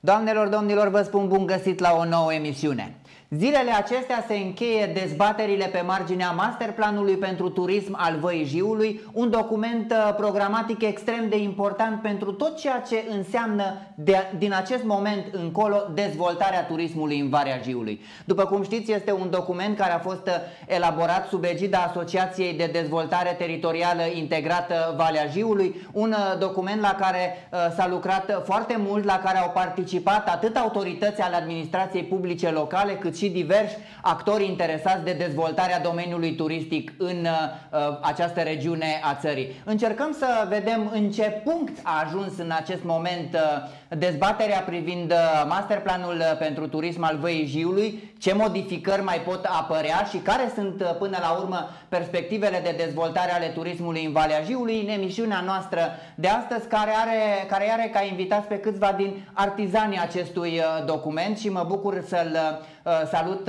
Doamnelor, domnilor, vă spun bun găsit la o nouă emisiune. Zilele acestea se încheie dezbaterile pe marginea masterplanului pentru turism al Văii Jiului, un document programatic extrem de important pentru tot ceea ce înseamnă din acest moment încolo dezvoltarea turismului în Valea Jiului. După cum știți, este un document care a fost elaborat sub egida Asociației de Dezvoltare Teritorială Integrată Valea Jiului, un document la care s-a lucrat foarte mult, la care au participat atât autorități ale administrației publice locale, cât și diversi actori interesați de dezvoltarea domeniului turistic în această regiune a țării. Încercăm să vedem în ce punct a ajuns în acest moment dezbaterea privind masterplanul pentru turism al Văii Jiului, ce modificări mai pot apărea și care sunt până la urmă perspectivele de dezvoltare ale turismului în Valea Jiului, în emisiunea noastră de astăzi, care are ca invitați pe câțiva din artizanii acestui document și mă bucur să-l salut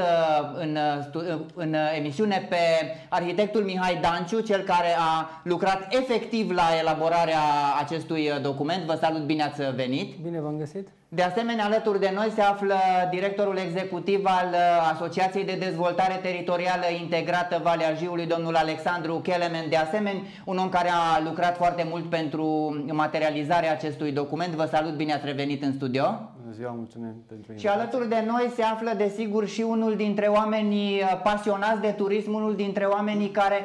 în emisiune pe arhitectul Mihai Danciu, cel care a lucrat efectiv la elaborarea acestui document. Vă salut, bine ați venit! Bine v-am găsit! De asemenea, alături de noi se află directorul executiv al Asociației de Dezvoltare Teritorială Integrată Valea Jiului, domnul Alexandru Kelemen, de asemenea un om care a lucrat foarte mult pentru materializarea acestui document. Vă salut, bine ați revenit în studio! Bună ziua, mulțumim pentru invitație. Și alături de noi se află, desigur, și unul dintre oamenii pasionați de turism, unul dintre oamenii care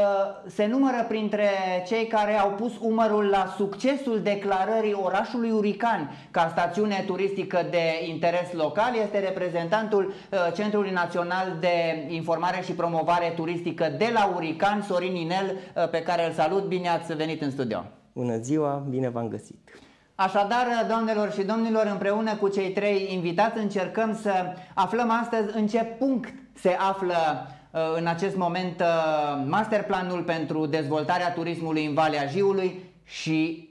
se numără printre cei care au pus umărul la succesul declarării orașului Urican ca stațiune turistică de interes local. Este reprezentantul Centrului Național de Informare și Promovare Turistică de la Urican, Sorin Inel, pe care îl salut. Bine ați venit în studio! Bună ziua, bine v-am găsit! Așadar, doamnelor și domnilor, împreună cu cei trei invitați încercăm să aflăm astăzi în ce punct se află în acest moment masterplanul pentru dezvoltarea turismului în Valea Jiului și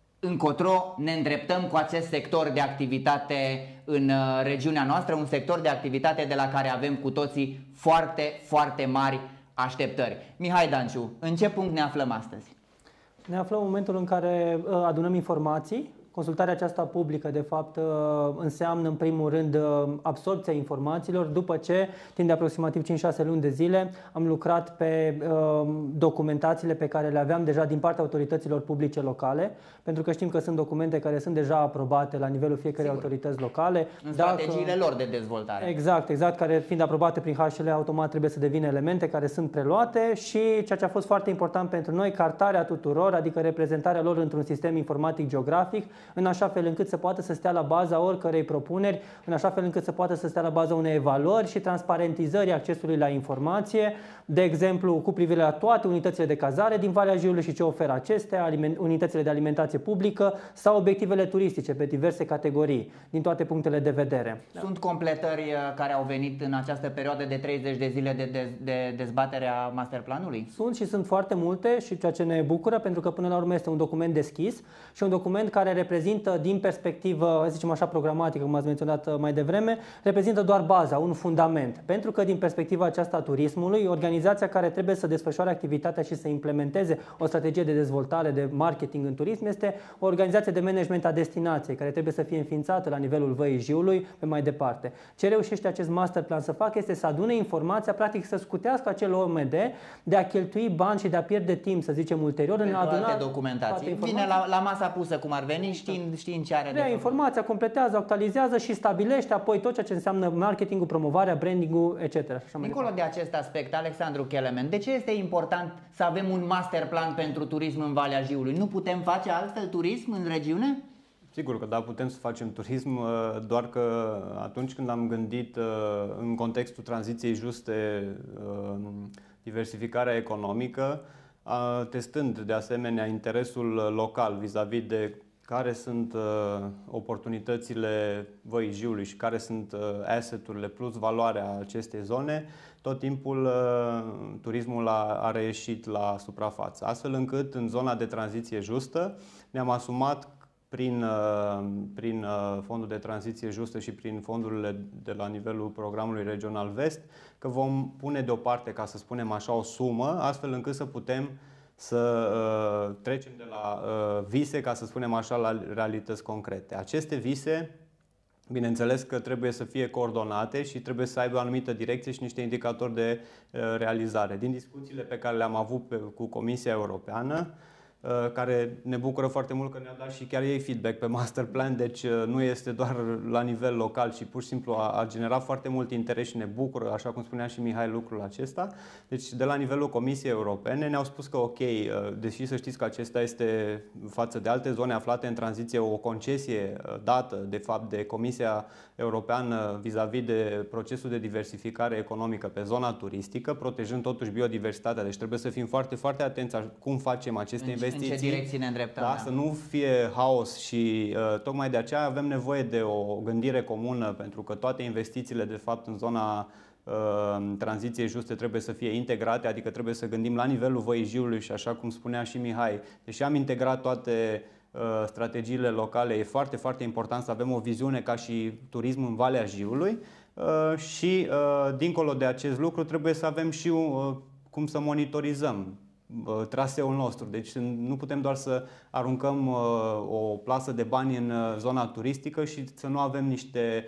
încotro ne îndreptăm cu acest sector de activitate în regiunea noastră, un sector de activitate de la care avem cu toții foarte, foarte mari așteptări. Mihai Danciu, în ce punct ne aflăm astăzi? Ne aflăm în momentul în care adunăm informații. Consultarea aceasta publică, de fapt, înseamnă în primul rând absorbția informațiilor, după ce, timp de aproximativ 5-6 luni de zile, am lucrat pe documentațiile pe care le aveam deja din partea autorităților publice locale, pentru că știm că sunt documente care sunt deja aprobate la nivelul fiecărei autorități locale. În strategiile lor de dezvoltare. Exact, care fiind aprobate prin HL, automat trebuie să devină elemente care sunt preluate și ceea ce a fost foarte important pentru noi, cartarea tuturor, adică reprezentarea lor într-un sistem informatic geografic, în așa fel încât să poată să stea la baza oricărei propuneri, în așa fel încât să poată să stea la baza unei evaluări și transparentizării accesului la informație, de exemplu cu privire la toate unitățile de cazare din Valea Jiului și ce oferă acestea, unitățile de alimentație publică sau obiectivele turistice pe diverse categorii, din toate punctele de vedere. Sunt completări care au venit în această perioadă de 30 de zile de dezbatere a masterplanului? Sunt și sunt foarte multe și ceea ce ne bucură, pentru că până la urmă este un document deschis și un document care reprezintă din perspectivă, să zicem așa, programatică, cum ați menționat mai devreme, reprezintă doar baza, un fundament. Pentru că din perspectiva aceasta a turismului, organizația care trebuie să desfășoare activitatea și să implementeze o strategie de dezvoltare, de marketing în turism, este o organizație de management a destinației, care trebuie să fie înființată la nivelul Văii Jiului pe mai departe. Ce reușește acest masterplan să facă este să adune informația, practic să scutească acel OMD de a cheltui bani și de a pierde timp, să zicem, ulterior în a aduna documentații. Vine la masa pusă cum ar veni, știind ce are de făcut. Informația, completează, actualizează și stabilește apoi tot ceea ce înseamnă marketingul, promovarea, brandingul, etc. Dincolo de acest aspect, Alexandru Kelemen, de ce este important să avem un masterplan pentru turism în Valea Jiului? Nu putem face altfel turism în regiune? Sigur că da, putem să facem turism, doar că atunci când am gândit în contextul tranziției juste, diversificarea economică, testând de asemenea interesul local vis-a-vis de care sunt oportunitățile Văii Jiului și care sunt asset-urile plus valoarea acestei zone, tot timpul turismul a reieșit la suprafață. Astfel încât în zona de tranziție justă ne-am asumat prin fondul de tranziție justă și prin fondurile de la nivelul programului regional Vest, că vom pune deoparte, ca să spunem așa, o sumă, astfel încât să putem să trecem de la vise, ca să spunem așa, la realități concrete. Aceste vise Bineînțeles că trebuie să fie coordonate și trebuie să aibă o anumită direcție și niște indicatori de realizare. Din discuțiile pe care le-am avut cu Comisia Europeană, care ne bucură foarte mult că ne-a dat și chiar ei feedback pe master plan, deci nu este doar la nivel local, ci pur și simplu a generat foarte mult interes și ne bucură, așa cum spunea și Mihai, lucrul acesta. Deci de la nivelul Comisiei Europene ne-au spus că ok, deși să știți că acesta este față de alte zone aflate în tranziție o concesie dată de fapt de Comisia Europeană vis-a-vis de procesul de diversificare economică pe zona turistică, protejând totuși biodiversitatea, deci trebuie să fim foarte, foarte atenți cum facem aceste investiții. În ce direcție ne îndreptăm? Da, să nu fie haos și tocmai de aceea avem nevoie de o gândire comună, pentru că toate investițiile de fapt în zona tranziției juste trebuie să fie integrate, adică trebuie să gândim la nivelul Văii Jiului și așa cum spunea și Mihai, deși am integrat toate strategiile locale, e foarte, foarte important să avem o viziune ca și turism în Valea Jiului și dincolo de acest lucru trebuie să avem și cum să monitorizăm traseul nostru. Deci nu putem doar să aruncăm o plasă de bani în zona turistică și să nu avem niște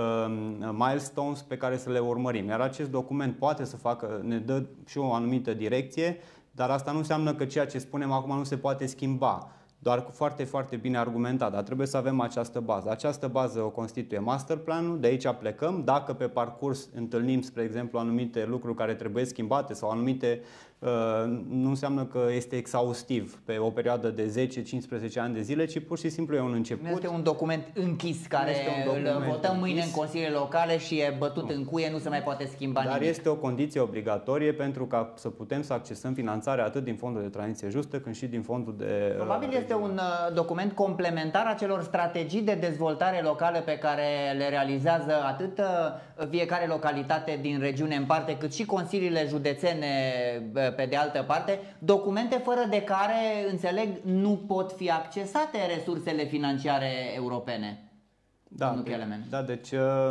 milestones pe care să le urmărim. Iar acest document poate să facă, ne dă și o anumită direcție, dar asta nu înseamnă că ceea ce spunem acum nu se poate schimba. Doar foarte, foarte bine argumentat, dar trebuie să avem această bază. Această bază o constituie masterplanul, de aici plecăm. Dacă pe parcurs întâlnim, spre exemplu, anumite lucruri care trebuie schimbate sau anumite, nu înseamnă că este exhaustiv pe o perioadă de 10-15 ani de zile, ci pur și simplu e un început. Nu este un document închis care îl votăm mâine în consiliile locale și e bătut în cuie, nu se mai poate schimba nimic. Dar este o condiție obligatorie pentru ca să putem să accesăm finanțare atât din fondul de tranziție justă cât și din fondul de... Probabil este un document complementar acelor strategii de dezvoltare locală pe care le realizează atât fiecare localitate din regiune în parte, cât și consiliile județene pe de altă parte, documente fără de care, înțeleg, nu pot fi accesate resursele financiare europene. Deci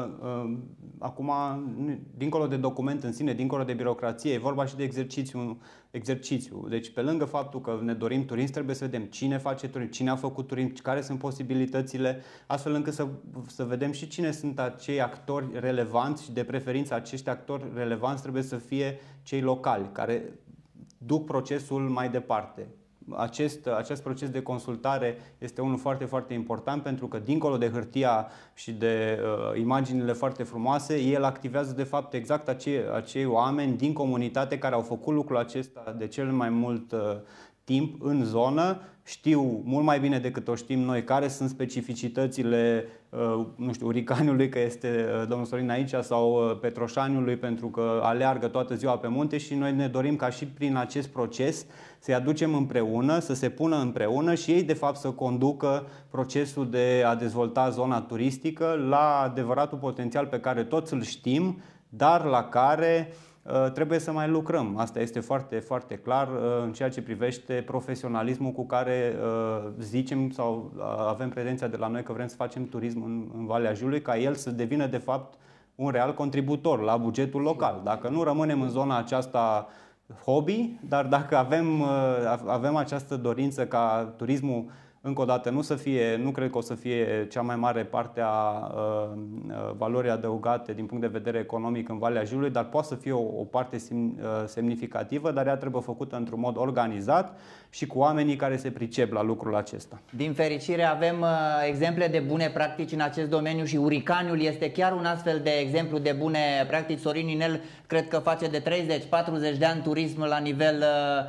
acum, dincolo de document în sine, dincolo de birocrație, e vorba și de exercițiu. Deci pe lângă faptul că ne dorim turism, trebuie să vedem cine face turism, cine a făcut turism, care sunt posibilitățile, astfel încât să vedem și cine sunt acei actori relevanți și de preferință acești actori relevanți trebuie să fie cei locali, care duc procesul mai departe. Acest proces de consultare este unul foarte, foarte important pentru că dincolo de hârtia și de imaginile foarte frumoase, el activează de fapt exact acei oameni din comunitate care au făcut lucrul acesta de cel mai mult timp în zonă, știu mult mai bine decât o știm noi care sunt specificitățile, nu știu, Uricaniului, că este domnul Sorin aici, sau Petroșaniului, pentru că aleargă toată ziua pe munte și noi ne dorim ca și prin acest proces să-i aducem împreună, să se pună împreună și ei de fapt să conducă procesul de a dezvolta zona turistică la adevăratul potențial pe care toți îl știm, dar la care trebuie să mai lucrăm. Asta este foarte, foarte clar în ceea ce privește profesionalismul cu care zicem sau avem pretenția de la noi că vrem să facem turism în Valea Jiului, ca el să devină de fapt un real contributor la bugetul local. Dacă nu rămânem în zona aceasta hobby, dar dacă avem această dorință ca turismul încă o dată nu cred că o să fie cea mai mare parte a valorii adăugate din punct de vedere economic în Valea Jiului, dar poate să fie o parte semnificativă, dar ea trebuie făcută într-un mod organizat și cu oamenii care se pricep la lucrul acesta. Din fericire avem exemple de bune practici în acest domeniu și Uricaniul este chiar un astfel de exemplu de bune practici. Sorin Inel cred că face de 30-40 de ani turism la nivel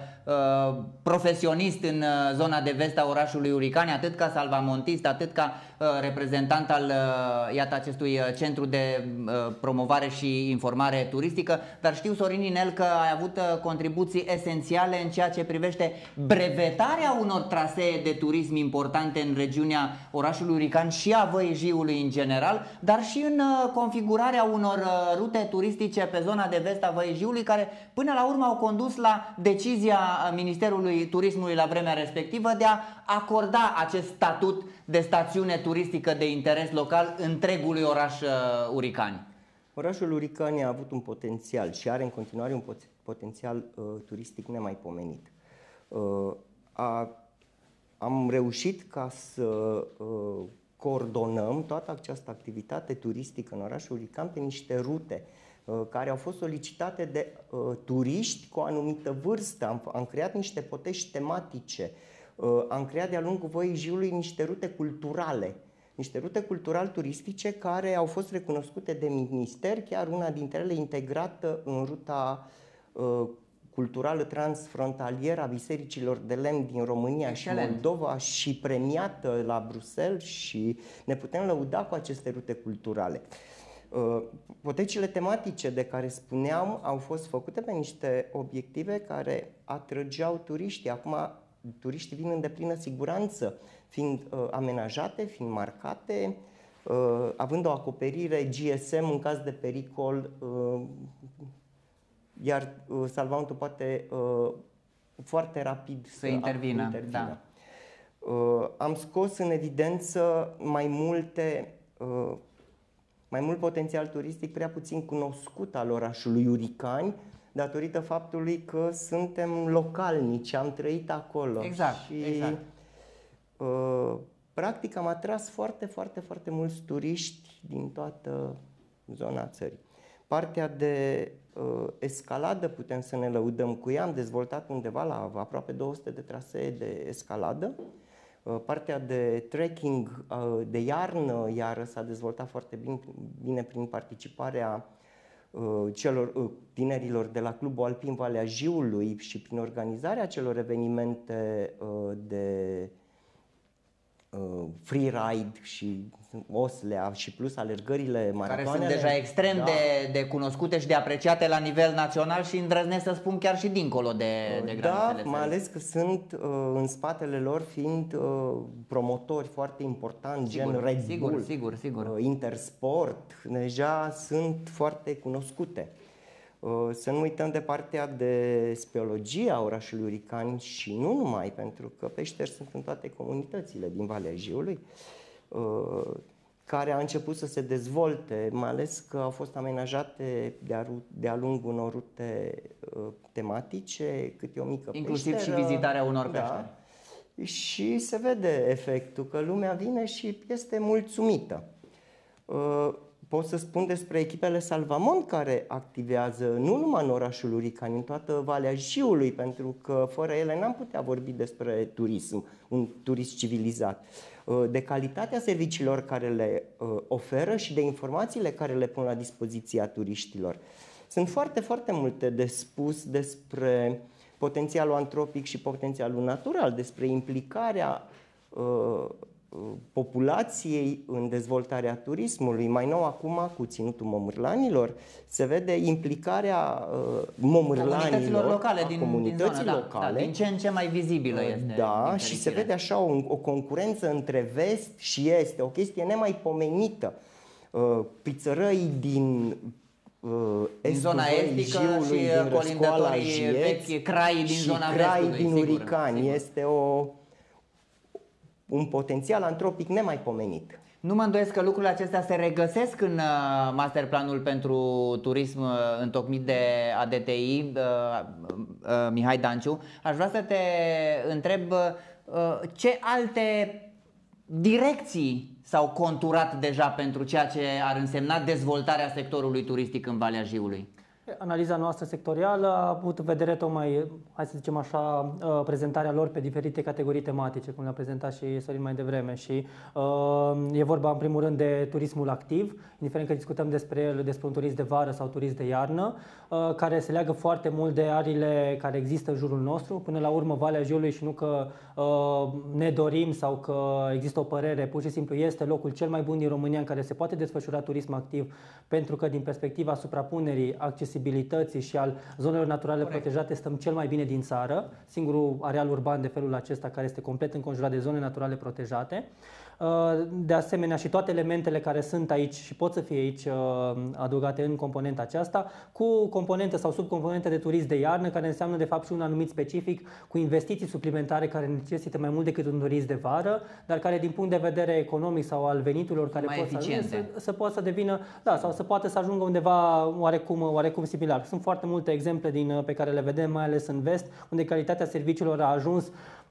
profesionist în zona de vest a orașului Uricani, atât ca salvamontist, atât ca reprezentant al acestui centru de promovare și informare turistică. Dar știu, Sorin Inel, că ai avut contribuții esențiale în ceea ce privește brevetarea unor trasee de turism importante în regiunea orașului Uricani și a Văii Jiului în general, dar și în configurarea unor rute turistice pe zona de vest a Văii Jiului, care până la urmă au condus la decizia Ministerului Turismului la vremea respectivă de a acorda acest statut de stațiune turistică de interes local întregului oraș Uricani. Orașul Uricani a avut un potențial și are în continuare un potențial turistic nemaipomenit. Am reușit ca să coordonăm toată această activitate turistică în orașul Urican pe niște rute care au fost solicitate de turiști cu o anumită vârstă. Am creat niște potești tematice, am creat de-a lungul Văii Jiului niște rute culturale. Niște rute cultural-turistice care au fost recunoscute de minister, chiar una dintre ele integrată în ruta culturală transfrontalieră a bisericilor de lemn din România. Excelent. Și Moldova și premiată la Bruxelles și ne putem lăuda cu aceste rute culturale. Potecile tematice de care spuneam au fost făcute pe niște obiective care atrăgeau turiștii. Acum turiștii vin în deplină siguranță, fiind amenajate, fiind marcate, având o acoperire GSM în caz de pericol, iar salvamontul poate foarte rapid să intervină. Da. Am scos în evidență mai mult potențial turistic prea puțin cunoscut al orașului Uricani, datorită faptului că suntem localnici, am trăit acolo. Exact, exact. Practic am atras foarte mulți turiști din toată zona țării. Partea de escaladă putem să ne lăudăm cu ea, am dezvoltat undeva la aproape 200 de trasee de escaladă. Partea de trekking de iarnă, iar s-a dezvoltat foarte bine prin participarea tinerilor de la Clubul Alpin Valea Jiului și prin organizarea celor evenimente de freeride și oslea și plus alergările maratoanele. Care sunt deja extrem de cunoscute și de apreciate la nivel național și îndrăznesc să spun chiar și dincolo de granițele țării. Mai ales că sunt în spatele lor fiind promotori foarte importanti, gen Red Bull, sigur. Intersport, deja sunt foarte cunoscute. Să nu uităm de partea de speologie a orașului Uricani și nu numai, pentru că peșteri sunt în toate comunitățile din Valea Jiului, care a început să se dezvolte, mai ales că au fost amenajate de-a lungul unor rute tematice, câte o mică inclusiv peșteră, și vizitarea unor peșteri. Da, și se vede efectul că lumea vine și este mulțumită. Pot să spun despre echipele Salvamont care activează nu numai în orașul Uricani, în toată Valea Jiului, pentru că fără ele n-am putea vorbi despre turism, un turism civilizat. De calitatea serviciilor care le oferă și de informațiile care le pun la dispoziția turiștilor. Sunt foarte multe de spus despre potențialul antropic și potențialul natural, despre implicarea populației în dezvoltarea turismului. Mai nou acum cu Ținutul Momârlanilor se vede implicarea comunităților locale, din zonă, locale. Din ce în ce mai vizibilă este. Da, și se vede așa o concurență între vest și est, o chestie nemaipomenită. Pizzărăi din zona estică Jiului, și colindătorii vechi, Crai din zona vestului. Din Uricani. Este un potențial antropic nemaipomenit. Nu mă îndoiesc că lucrurile acestea se regăsesc în masterplanul pentru turism întocmit de ADTI, Mihai Danciu. Aș vrea să te întreb ce alte direcții s-au conturat deja pentru ceea ce ar însemna dezvoltarea sectorului turistic în Valea Jiului? Analiza noastră sectorială a avut în vedere tocmai, hai să zicem așa, prezentarea lor pe diferite categorii tematice, cum le-a prezentat și Sorin mai devreme. Și e vorba în primul rând de turismul activ, indiferent că discutăm despre el, despre un turism de vară sau turism de iarnă, care se leagă foarte mult de arile care există în jurul nostru. Până la urmă, Valea Jiului, și nu că ne dorim sau că există o părere, pur și simplu este locul cel mai bun din România în care se poate desfășura turism activ, pentru că din perspectiva suprapunerii, accesibilității și al zonelor naturale protejate stăm cel mai bine din țară, singurul areal urban de felul acesta care este complet înconjurat de zone naturale protejate. De asemenea, și toate elementele care sunt aici și pot să fie aici adăugate în componenta aceasta, cu componente sau subcomponente de turism de iarnă, care înseamnă de fapt și un anumit specific, cu investiții suplimentare care necesită mai mult decât un turism de vară, dar care din punct de vedere economic sau al veniturilor care pot să poată să devină, da, sau să poată să ajungă undeva oarecum similar. Sunt foarte multe exemple pe care le vedem, mai ales în vest, unde calitatea serviciilor a ajuns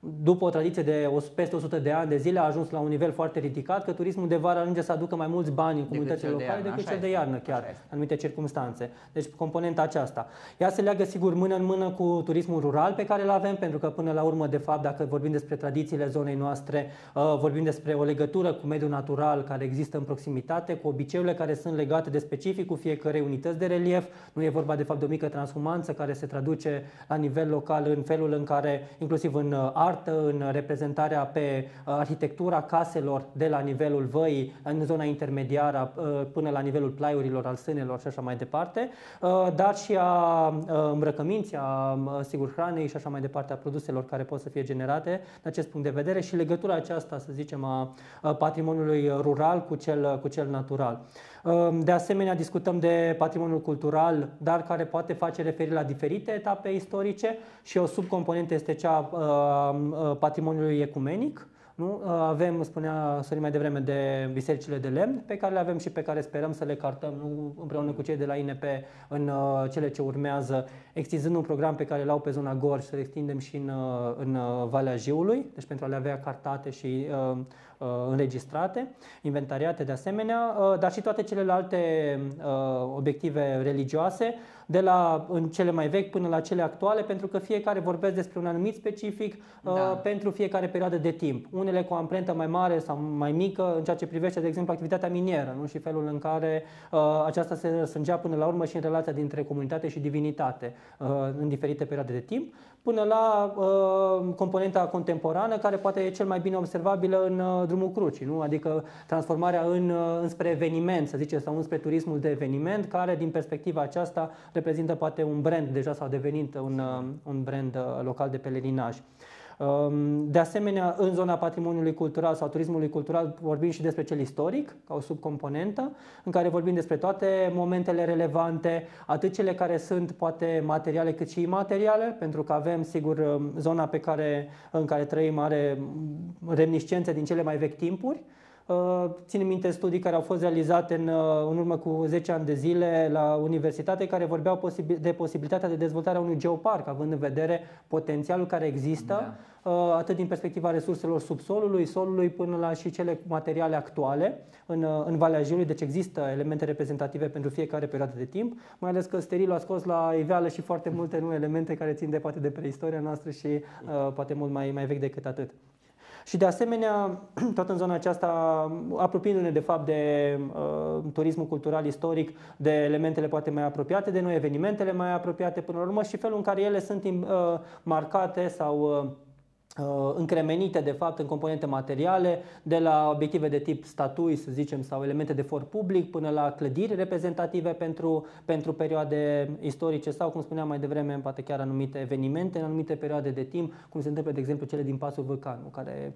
după o tradiție de peste 100 de ani de zile, a ajuns la un nivel foarte ridicat, că turismul de vară ajunge să aducă mai mulți bani în comunitățile locale decât cel de iarnă, chiar, în anumite circunstanțe. Deci componenta aceasta. Ea se leagă, sigur, mână în mână cu turismul rural pe care îl avem, pentru că până la urmă, de fapt, dacă vorbim despre tradițiile zonei noastre, vorbim despre o legătură cu mediul natural care există în proximitate, cu obiceiurile care sunt legate de specificul fiecărei unități de relief. Nu e vorba, de fapt, de o mică transhumanță care se traduce la nivel local în felul în care, inclusiv în artă, în reprezentarea pe arhitectura caselor de la nivelul văii, în zona intermediară, până la nivelul plaiurilor, al sânelor și așa mai departe, dar și a îmbrăcăminții, sigur, hranei și așa mai departe, a produselor care pot să fie generate din acest punct de vedere și legătura aceasta, să zicem, a patrimoniului rural cu cel natural. De asemenea, discutăm de patrimoniul cultural, dar care poate face referire la diferite etape istorice și o subcomponentă este cea patrimoniului ecumenic. Nu? Avem, spunea Sorin mai devreme, de bisericile de lemn, pe care le avem și pe care sperăm să le cartăm împreună cu cei de la INP în cele ce urmează, extinzând un program pe care l-au pe zona Gorj, să le extindem și în Valea Jiului, deci pentru a le avea cartate și înregistrate, inventariate de asemenea, dar și toate celelalte obiective religioase, de la în cele mai vechi până la cele actuale, pentru că fiecare vorbesc despre un anumit specific pentru fiecare perioadă de timp. Unele cu o amprentă mai mare sau mai mică în ceea ce privește, de exemplu, activitatea minieră, nu? Și felul în care aceasta se răsfrângea până la urmă și în relația dintre comunitate și divinitate în diferite perioade de timp, până la componenta contemporană, care poate e cel mai bine observabilă în drumul crucii, nu? Adică transformarea înspre eveniment, să zicem, sau înspre turismul de eveniment, care din perspectiva aceasta reprezintă poate un brand, deja s-a devenit un brand local de pelerinaj. De asemenea, în zona patrimoniului cultural sau turismului cultural vorbim și despre cel istoric, ca o subcomponentă, în care vorbim despre toate momentele relevante, atât cele care sunt poate materiale cât și imateriale, pentru că avem, sigur, zona în care trăim are reminiscențe din cele mai vechi timpuri. Ținem minte studii care au fost realizate în urmă cu 10 ani de zile la universitate, care vorbeau de posibilitatea de dezvoltare a unui geoparc, având în vedere potențialul care există, atât din perspectiva resurselor subsolului, solului, până la și cele materiale actuale în Valea Jiului. Deci există elemente reprezentative pentru fiecare perioadă de timp, mai ales că Sterilul a scos la iveală și foarte multe elemente care țin poate de preistoria noastră și poate mult mai vechi decât atât. Și de asemenea, tot în zona aceasta, apropiindu-ne de fapt de turismul cultural istoric, de elementele poate mai apropiate de noi, evenimentele mai apropiate până la urmă și felul în care ele sunt marcate sau încremenite de fapt în componente materiale, de la obiective de tip statui, să zicem, sau elemente de for public, până la clădiri reprezentative pentru perioade istorice sau, cum spuneam mai devreme, poate chiar anumite evenimente în anumite perioade de timp, cum se întâmplă, de exemplu, cele din Pasul Vâlcan, care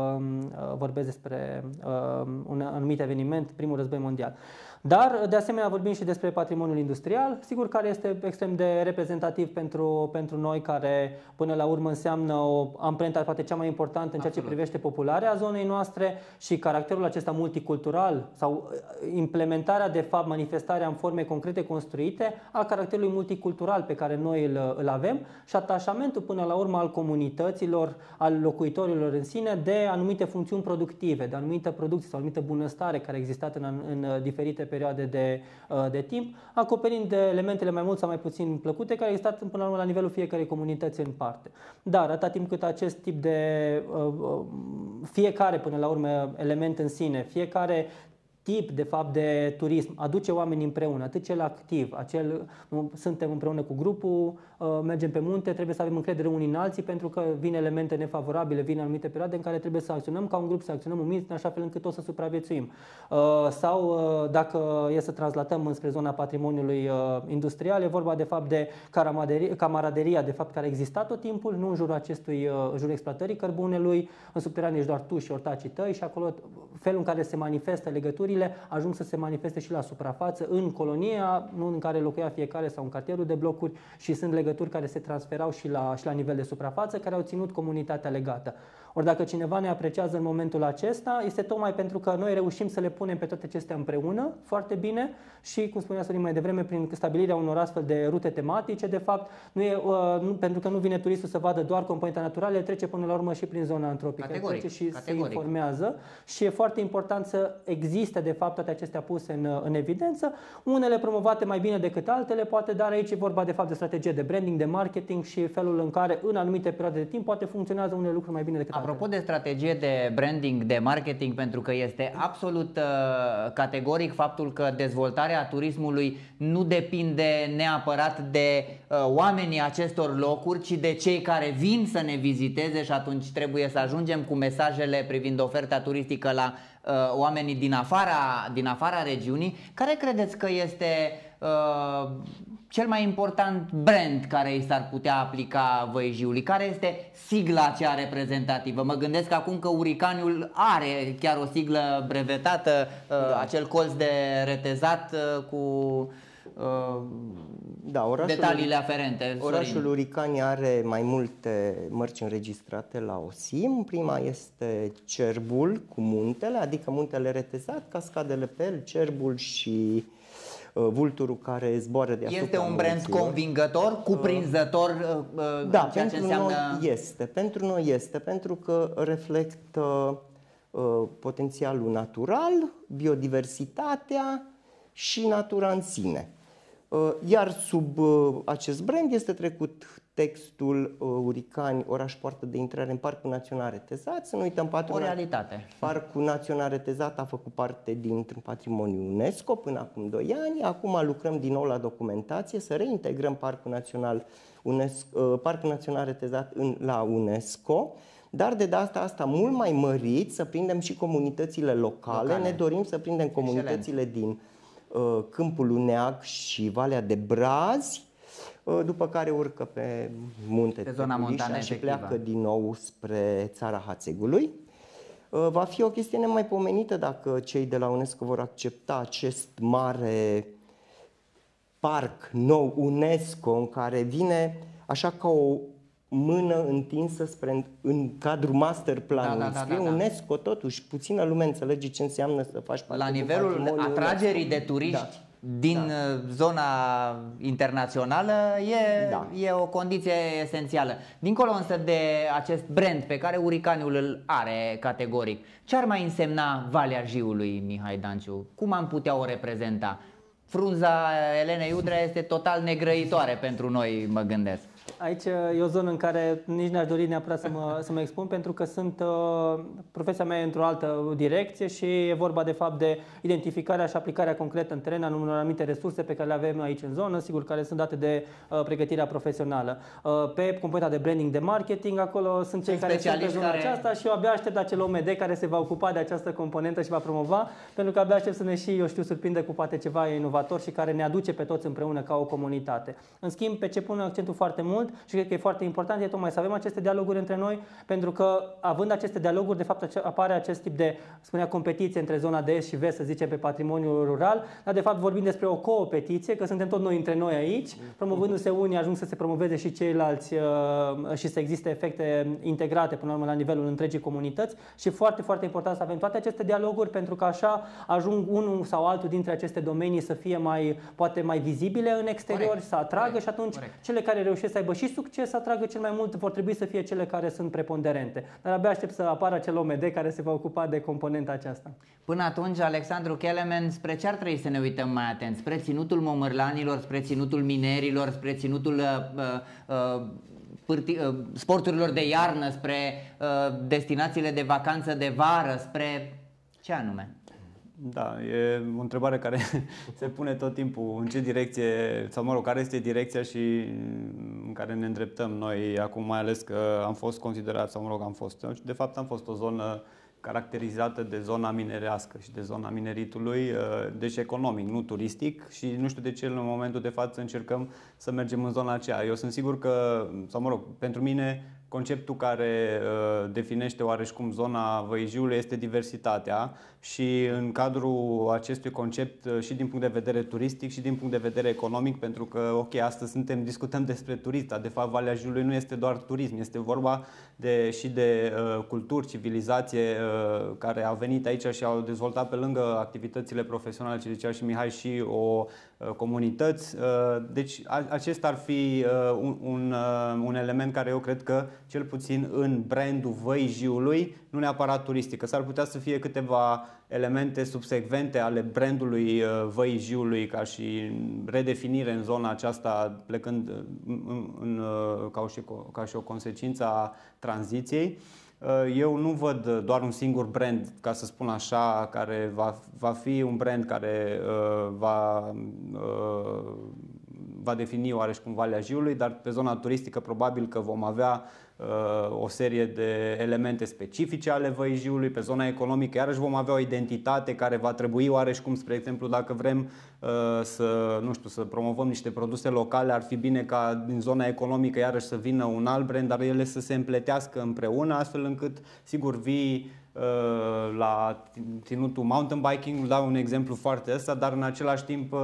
vorbesc despre un anumit eveniment, primul război mondial. Dar, de asemenea, vorbim și despre patrimoniul industrial, sigur, care este extrem de reprezentativ pentru noi, care până la urmă înseamnă o amprentă poate cea mai importantă în ceea ce privește popularea zonei noastre și caracterul acesta multicultural sau implementarea, de fapt, manifestarea în forme concrete construite a caracterului multicultural pe care noi îl avem și atașamentul până la urmă al comunităților, al locuitorilor în sine de anumite funcțiuni productive, de anumită producție sau anumită bunăstare care a existat în diferite perioade de timp, acoperind de elementele mai mult sau mai puțin plăcute care au existat până la urmă la nivelul fiecărei comunități în parte. Dar atâta timp cât acest tip de fiecare până la urmă element în sine, fiecare tip de fapt de turism aduce oamenii împreună, atât cel activ, suntem împreună cu grupul, mergem pe munte, trebuie să avem încredere unii în alții pentru că vin elemente nefavorabile, vin anumite perioade în care trebuie să acționăm ca un grup, să acționăm uniți în așa fel încât o să supraviețuim. Sau dacă e să translatăm înspre zona patrimoniului industrial, e vorba de fapt de camaraderia de fapt care a existat tot timpul, nu în jurul în jurul exploatării cărbunelui, în subterane ești doar tu și ortacii tăi și acolo felul în care se manifestă legăturile ajung să se manifeste și la suprafață în colonia, nu în care locuia fiecare sau în cartierul de blocuri și sunt legături care se transferau și la nivel de suprafață, care au ținut comunitatea legată. Ori dacă cineva ne apreciază în momentul acesta, este tocmai pentru că noi reușim să le punem pe toate acestea împreună foarte bine și, cum spunea Sorin mai devreme, prin stabilirea unor astfel de rute tematice, de fapt, pentru că nu vine turistul să vadă doar componenta naturală, trece până la urmă și prin zona antropică. Categoric. Se informează și e foarte important să existe, de fapt, toate acestea puse în evidență, unele promovate mai bine decât altele, poate, dar aici e vorba, de fapt, de strategie de branding, de marketing și felul în care, în anumite perioade de timp, poate funcționează unele lucruri mai bine decât altele. Apropo de strategie de branding, de marketing, pentru că este absolut categoric faptul că dezvoltarea turismului nu depinde neapărat de oamenii acestor locuri, ci de cei care vin să ne viziteze și atunci trebuie să ajungem cu mesajele privind oferta turistică la oamenii din afara regiunii. Care credeți că este cel mai important brand care îi s-ar putea aplica Văi Jiului? Care este sigla aceea reprezentativă? Mă gândesc acum că Uricaniul are chiar o siglă brevetată, acel colț de retezat cu detaliile aferente. Orașul Uricani are mai multe mărci înregistrate la OSIM. Prima este Cerbul cu muntele, adică muntele retezat, cascadele pe el, Cerbul și vulturul care zboară deasupra. Este un brand convingător, cuprinzător, da, ceea ce înseamnă... Pentru noi este, pentru că reflectă potențialul natural, biodiversitatea și natura în sine. Iar sub acest brand este trecut textul Uricani, oraș poartă de intrare în Parcul Național Retezat. Să nu uităm, o realitate. Parcul Național Retezat a făcut parte dintr-un patrimoniu UNESCO până acum 2 ani. Acum lucrăm din nou la documentație să reintegrăm Parcul Național Retezat la UNESCO. Dar de data asta mult mai mărit, să prindem și comunitățile locale. Ne dorim să prindem comunitățile din Câmpul Uneag și Valea de Brazi, după care urcă pe munte zona montană și pleacă din nou spre țara Hațegului. Va fi o chestie nemaipomenită dacă cei de la UNESCO vor accepta acest mare parc nou UNESCO, în care vine așa ca o mână întinsă în cadrul master planului. Scrie UNESCO, totuși puțină lume înțelege ce înseamnă să faci parte la nivelul atragerii de turiști din zona internațională e o condiție esențială. Dincolo însă de acest brand pe care Uricaniul îl are categoric, ce ar mai însemna Valea Jiului, Mihai Danciu? Cum am putea o reprezenta? Frunza Elenei Udrea este total negrăitoare pentru noi, mă gândesc. Aici e o zonă în care nici n-aș dori neapărat să mă expun, pentru că profesia mea e într-o altă direcție și e vorba de fapt de identificarea și aplicarea concretă în teren a unor anumite resurse pe care le avem aici în zonă, sigur, care sunt date de pregătirea profesională. Pe componenta de branding, de marketing, acolo sunt cei care sunt pe zona aceasta și eu abia aștept acel OMD care se va ocupa de această componentă și va promova, pentru că abia aștept să ne surprinde cu poate ceva inovator și care ne aduce pe toți împreună ca o comunitate. În schimb, pe ce pun accentul foarte mult și cred că e foarte important, e tocmai să avem aceste dialoguri între noi, pentru că având aceste dialoguri, de fapt apare acest tip de, spunea, competiție între zona de est și vest, să zicem, pe patrimoniul rural, dar de fapt vorbim despre o competiție, că suntem tot noi între noi aici, promovându-se unii, ajung să se promoveze și ceilalți și să existe efecte integrate până la urmă la nivelul întregii comunități și foarte, foarte important să avem toate aceste dialoguri, pentru că așa ajung unul sau altul dintre aceste domenii să fie poate mai vizibile în exterior, să atragă și atunci cele care reușesc să aibă și succes, să atragă cel mai mult, vor trebui să fie cele care sunt preponderente. Dar abia aștept să apară acel OMD care se va ocupa de componenta aceasta. Până atunci, Alexandru Kelemen, spre ce ar trebui să ne uităm mai atent? Spre ținutul momârlanilor, spre ținutul minerilor, spre ținutul sporturilor de iarnă, spre destinațiile de vacanță de vară, spre ce anume? Da, e o întrebare care se pune tot timpul. În ce direcție, sau mă rog, care este direcția și în care ne îndreptăm noi acum, mai ales că am fost considerat, sau mă rog, de fapt am fost o zonă caracterizată de zona minerească și de zona mineritului, deci economic, nu turistic, și nu știu de ce în momentul de față încercăm să mergem în zona aceea. Eu sunt sigur că, sau mă rog, pentru mine conceptul care definește oareșcum zona Văii Jiului este diversitatea și în cadrul acestui concept și din punct de vedere turistic și din punct de vedere economic, pentru că, ok, astăzi discutăm despre turism, dar de fapt Valea Jiului nu este doar turism, este vorba și de culturi, civilizație care au venit aici și au dezvoltat pe lângă activitățile profesionale, ce zicea și Mihai, și comunități. Deci acesta ar fi un element care eu cred că, cel puțin în brandul Văii Jiului, nu neapărat turistică, s-ar putea să fie câteva elemente subsecvente ale brandului Văii Jiului ca și redefinire în zona aceasta, plecând ca și o consecință a tranziției. Eu nu văd doar un singur brand, ca să spun așa, care va fi un brand care va defini oareșcum Valea Jiului, dar pe zona turistică probabil că vom avea o serie de elemente specifice ale Văii Jiului. Pe zona economică iarăși vom avea o identitate care va trebui oareșcum, spre exemplu, dacă vrem să promovăm niște produse locale, ar fi bine ca din zona economică iarăși să vină un alt brand, dar ele să se împletească împreună, astfel încât, sigur, vii la ținutul mountain biking, dau un exemplu foarte ăsta, dar în același timp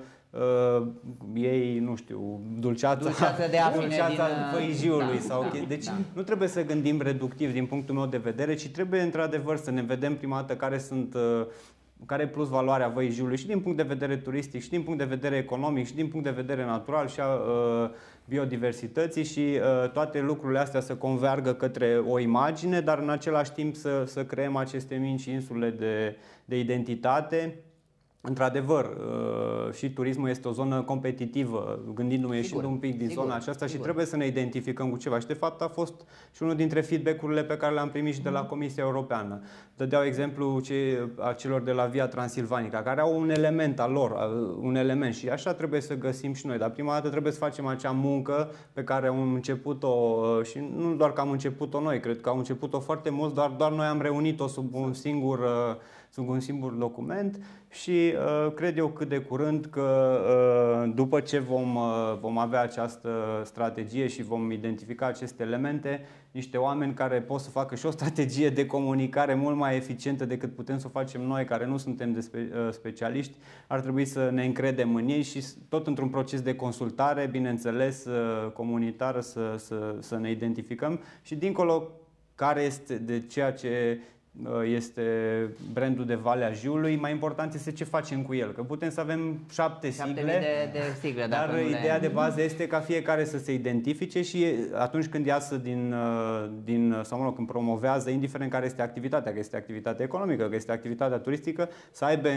ei, nu știu, dulceața Văii Jiului. Deci nu trebuie să gândim reductiv din punctul meu de vedere, ci trebuie într-adevăr să ne vedem prima dată care e plus valoarea Văii Jiului și din punct de vedere turistic, și din punct de vedere economic, și din punct de vedere natural și a biodiversității și toate lucrurile astea să convergă către o imagine, dar în același timp să creăm aceste mici insule de identitate. Într-adevăr, și turismul este o zonă competitivă, gândindu-mă ieșind un pic din zona aceasta și trebuie să ne identificăm cu ceva. Și de fapt a fost și unul dintre feedback-urile pe care le-am primit și de la Comisia Europeană. Dădeau exemplu a celor de la Via Transilvanica, care au un element al lor, un element, și așa trebuie să găsim și noi. Dar prima dată trebuie să facem acea muncă pe care am început-o și nu doar că am început-o noi, cred că au început-o foarte mulți, doar noi am reunit-o sub un singur document și cred eu cât de curând că după ce vom avea această strategie și vom identifica aceste elemente, niște oameni care pot să facă și o strategie de comunicare mult mai eficientă decât putem să o facem noi, care nu suntem specialiști, ar trebui să ne încredem în ei și tot într-un proces de consultare, bineînțeles, comunitară, să ne identificăm și dincolo care este de ceea ce este brandul de Valea Jiului, mai important este ce facem cu el, că putem să avem 7 sigle, de sigle, dar ideea de bază este ca fiecare să se identifice și atunci când iasă când promovează, indiferent care este activitatea, că este activitate economică, că este activitatea turistică, să aibă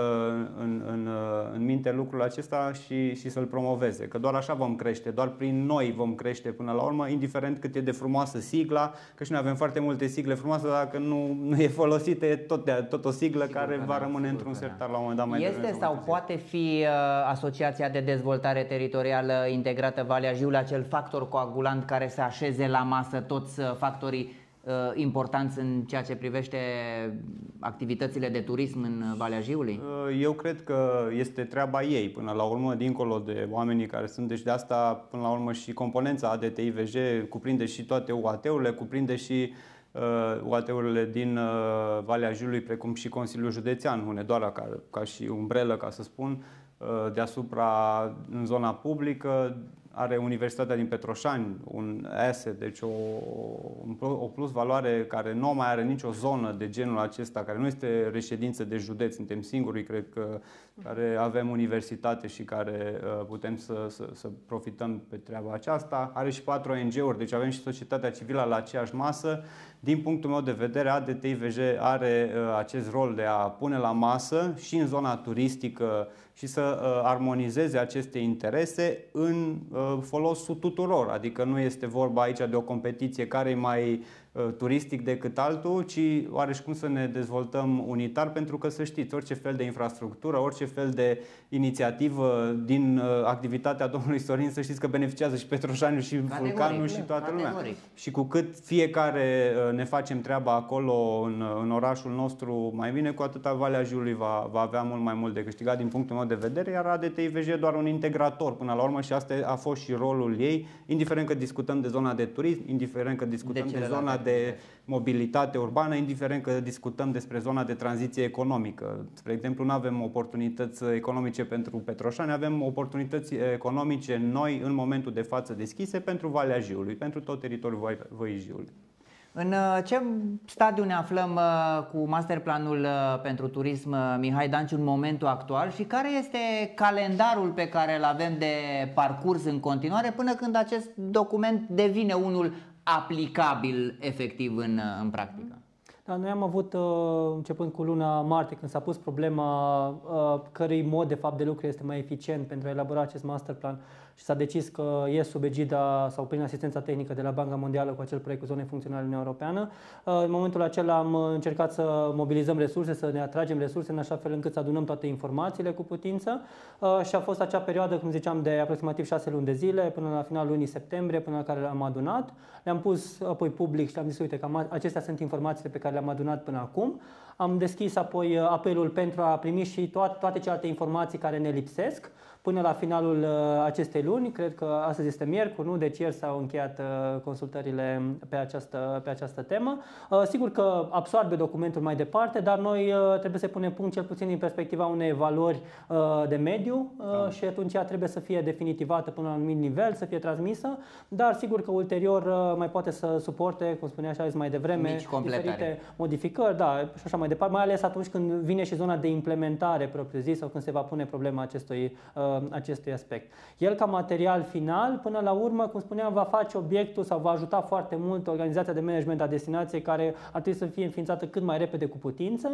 în minte lucrul acesta și să-l promoveze, că doar așa vom crește, doar prin noi vom crește până la urmă, indiferent cât e de frumoasă sigla, că și noi avem foarte multe sigle frumoase, dacă nu e folosită, e tot o siglă care va rămâne într-un sertar la un moment dat mai devreme. Este sau poate fi Asociația de Dezvoltare Teritorială Integrată Valea Jiului acel factor coagulant care să așeze la masă toți factorii importanți în ceea ce privește activitățile de turism în Valea Jiului? Eu cred că este treaba ei până la urmă, dincolo de oamenii care sunt, deci de asta până la urmă și componența ADTIVJ cuprinde și toate UAT-urile, cuprinde și UAT-urile din Valea Jiului, precum și Consiliul Județean, Hunedoara ca și umbrelă, ca să spun, deasupra în zona publică. Are Universitatea din Petroșani, un asset, deci o plus valoare care nu mai are nicio zonă de genul acesta, care nu este reședință de județ, suntem singurii, cred că, care avem universitate și care putem să profităm pe treaba aceasta. Are și 4 ONG-uri, deci avem și societatea civilă la aceeași masă. Din punctul meu de vedere, ADTIVJ are acest rol de a pune la masă și în zona turistică și să armonizeze aceste interese în folosul tuturor. Adică nu este vorba aici de o competiție care e mai turistic decât altul, ci oareși cum să ne dezvoltăm unitar, pentru că să știți, orice fel de infrastructură, orice fel de inițiativă din activitatea domnului Sorin, să știți că beneficiază și Petroșaniul și Vulcanul și toată lumea. Și cu cât fiecare ne facem treaba acolo în orașul nostru mai bine, cu atâta Valea Jiului va avea mult mai mult de câștigat din punctul meu de vedere, iar ADTIVJ e doar un integrator până la urmă și asta a fost și rolul ei, indiferent că discutăm de zona de turism, indiferent că discutăm de zona de mobilitate urbană, indiferent că discutăm despre zona de tranziție economică. Spre exemplu, nu avem oportunități economice pentru Petroșani, avem oportunități economice noi în momentul de față deschise pentru Valea Jiului, pentru tot teritoriul Văii Jiului. În ce stadiu ne aflăm cu masterplanul pentru turism, Mihai Danciu, în momentul actual și care este calendarul pe care îl avem de parcurs în continuare până când acest document devine unul aplicabil efectiv în practică? Da, noi am avut, începând cu luna martie, când s-a pus problema cărui mod de fapt de lucru este mai eficient pentru a elabora acest masterplan și s-a decis că e sub egida sau prin asistența tehnică de la Banca Mondială cu acel proiect cu zone funcționale în Uniunea Europeană. În momentul acela am încercat să mobilizăm resurse, să ne atragem resurse în așa fel încât să adunăm toate informațiile cu putință și a fost acea perioadă, cum ziceam, de aproximativ 6 luni de zile până la finalul lunii septembrie, până la care le-am adunat. Le-am pus apoi public și le-am zis, uite, că acestea sunt informațiile pe care le-am adunat până acum. Am deschis apoi apelul pentru a primi și toate celelalte informații care ne lipsesc până la finalul acestei luni. Cred că astăzi este miercuri, nu? Deci ieri s-au încheiat consultările pe această temă. Sigur că absorbe documentul mai departe, dar noi trebuie să punem punct cel puțin din perspectiva unei evaluări de mediu și atunci ea trebuie să fie definitivată până la un anumit nivel, să fie transmisă, dar sigur că ulterior mai poate să suporte, cum spunea și azi mai devreme, diferite modificări, da, și așa mai departe, mai ales atunci când vine și zona de implementare propriu-zis sau când se va pune problema acestui aspect. El ca material final, până la urmă, cum spuneam, va face obiectul sau va ajuta foarte mult organizația de management a destinației, care ar trebui să fie înființată cât mai repede cu putință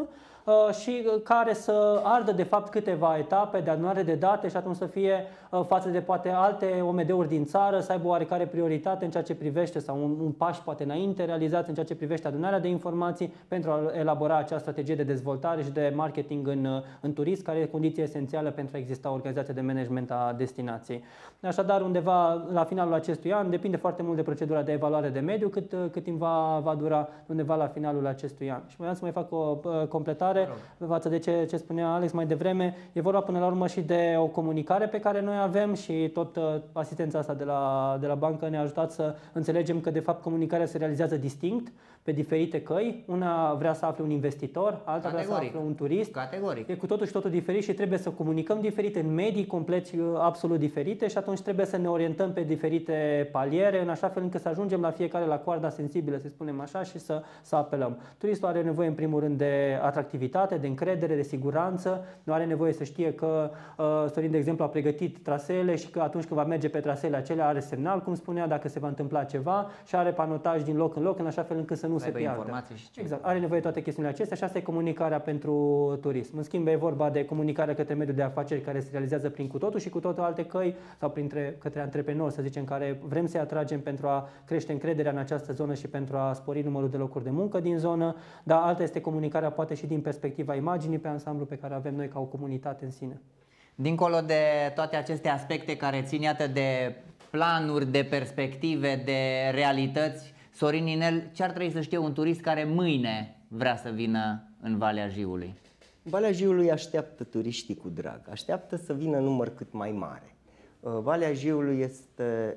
și care să ardă de fapt câteva etape de adunare de date și atunci să fie față de poate alte OMD-uri din țară, să aibă oarecare prioritate în ceea ce privește sau un pași poate înainte realizat în ceea ce privește adunarea de informații pentru a elabora acea strategie de dezvoltare și de marketing în turism, care e condiție esențială pentru a exista o organizație de management a destinației. Așadar, undeva la finalul acestui an, depinde foarte mult de procedura de evaluare de mediu, cât timp va dura, undeva la finalul acestui an. Și vreau să mai fac o completare față de ce spunea Alex mai devreme. E vorba până la urmă și de o comunicare pe care noi avem și tot asistența asta de la bancă ne-a ajutat să înțelegem că de fapt comunicarea se realizează distinct pe diferite căi. Una vrea să afle un investitor, alta vrea să afle un turist. Categoric. E cu totul și totul diferit și trebuie să comunicăm diferit în medii complet absolut diferite și atunci trebuie să ne orientăm pe diferite paliere în așa fel încât să ajungem la fiecare la coarda sensibilă, să spunem așa, și să apelăm. Turistul are nevoie în primul rând de atractivitate, de încredere, de siguranță. Nu are nevoie să știe că Sorin, de exemplu, a pregătit traseele și că atunci când va merge pe traseele acelea are semnal, cum spunea, dacă se va întâmpla ceva și are panotaj din loc în loc în așa fel încât să nu se piardă. Exact. Are nevoie de toate chestiunile acestea și asta e comunicarea pentru turism. În schimb, e vorba de comunicarea către mediul de afaceri care se realizează prin cu totul și cu totul alte căi sau către antreprenori, să zicem, care vrem să-i atragem pentru a crește încrederea în această zonă și pentru a spori numărul de locuri de muncă din zonă, dar alta este comunicarea poate și din perspectiva imaginii pe ansamblu pe care avem noi ca o comunitate în sine. Dincolo de toate aceste aspecte care țin, iată, de planuri, de perspective, de realități, Sorin Ninel, ce ar trebui să știe un turist care mâine vrea să vină în Valea Jiului? Valea Jiului așteaptă turiștii cu drag, așteaptă să vină număr cât mai mare. Valea Jiului este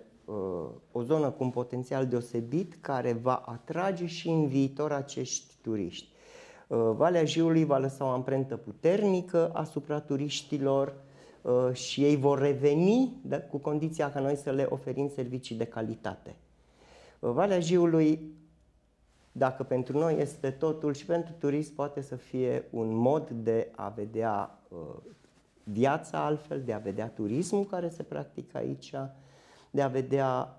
o zonă cu un potențial deosebit care va atrage și în viitor acești turiști. Valea Jiului va lăsa o amprentă puternică asupra turiștilor și ei vor reveni, cu condiția ca noi să le oferim servicii de calitate. Valea Jiului, dacă pentru noi este totul, și pentru turist poate să fie un mod de a vedea viața altfel, de a vedea turismul care se practică aici, de a vedea